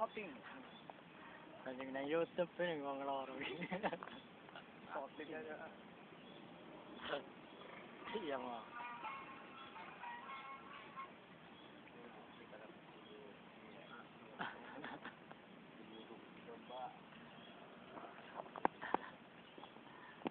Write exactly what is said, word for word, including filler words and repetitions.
kaping. Kanjeng na YouTube ini mga ngeloro. Kotik aja. Iya mah.